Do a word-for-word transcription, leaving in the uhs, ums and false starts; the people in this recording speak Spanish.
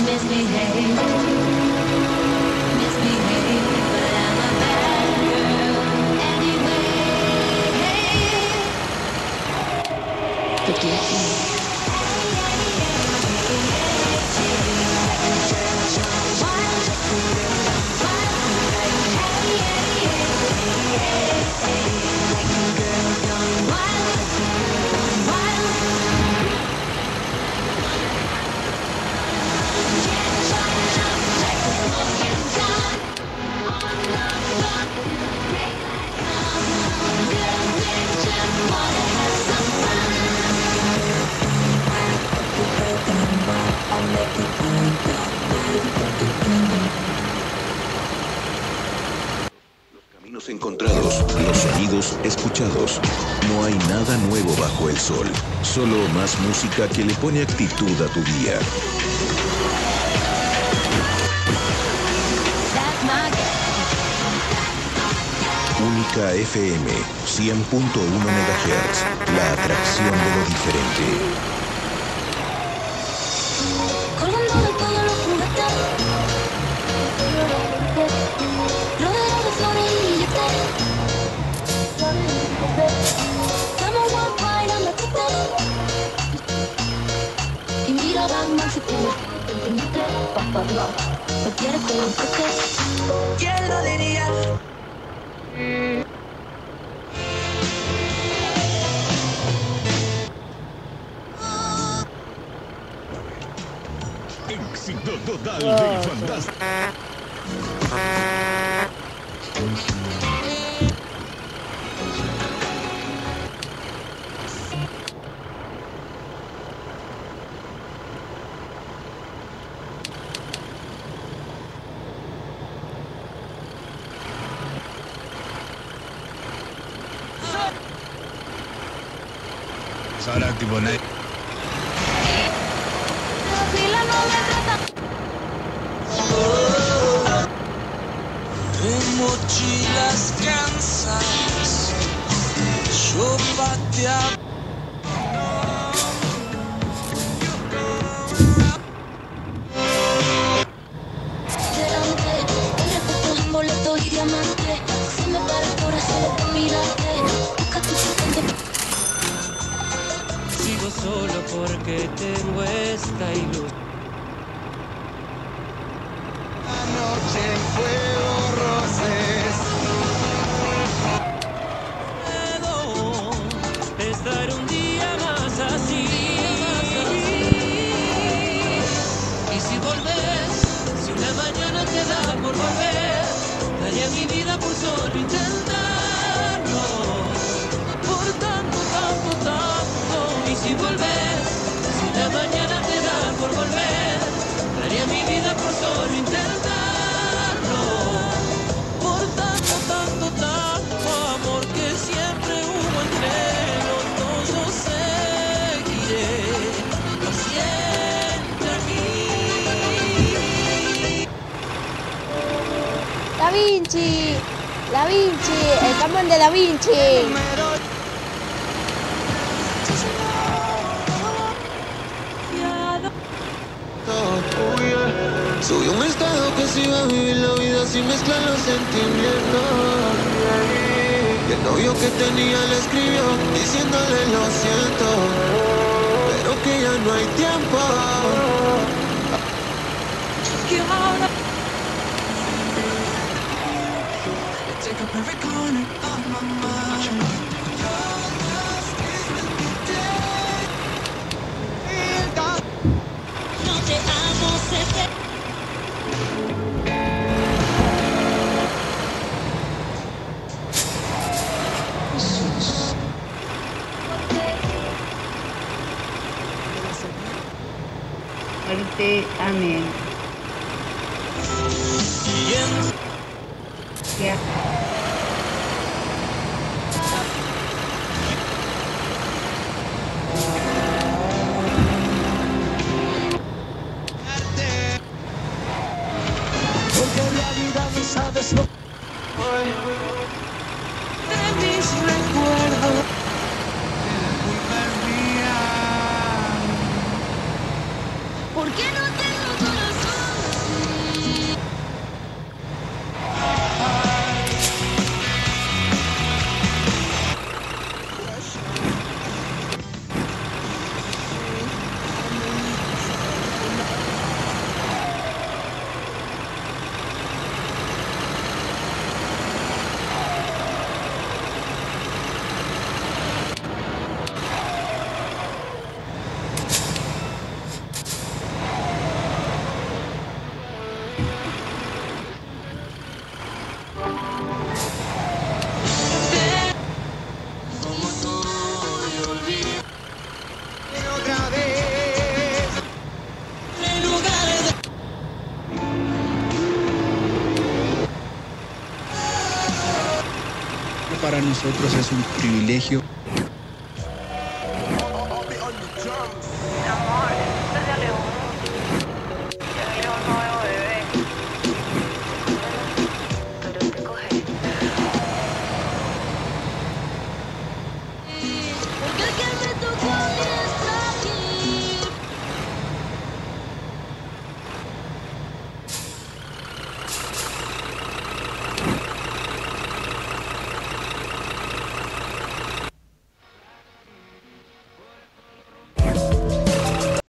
misbehave, misbehave, but I'm a bad girl anyway. Forget me. Los caminos encontrados, los sonidos escuchados. No hay nada nuevo bajo el sol, solo más música que le pone actitud a tu día. Única F M, cien punto uno megahertz, la atracción de lo diferente. Colgando de todos los juguetes, rodeado de flores y billetes. Dame un wifi, dame tete. Y mira Batman si te entendiste, papá, no quieres que lo toques. ¿Quién lo diría? Éxito total de fantástico. Ahora tipo nadie. En mochilas cansadas, yo pateaba. Delante, repuestos en boletos y diamantes. Se me para el corazón por mirarte. Busca tu sustento. Sigo solo porque tengo esta ilusión. Anoche en fuego roces. Puedo estar un día más así. Y si volvés, si una mañana te da por volver, daría mi vida por solo intentarlo. Por tanto, tanto, tanto. Y si volvés, si una mañana te da por volver, daría mi vida por solo intentarlo. Por tanto, tanto, tanto amor que siempre hubo entre los dos, yo seguiré por siempre aquí. Da Vinci, Da Vinci, el camión de Da Vinci. Subió un estado que se iba a vivir la vida sin mezclar los sentimientos. Y el novio que tenía le escribió diciéndole lo siento, pero que ya no hay tiempo. Que ahora take up every corner of my mind. No te amo, sé que Muerte, amén. Ya. Porque en realidad no sabes lo que fue de mis recuerdos. La culpa es mía. ¿por qué no tengo corazón? para nosotros es un privilegio.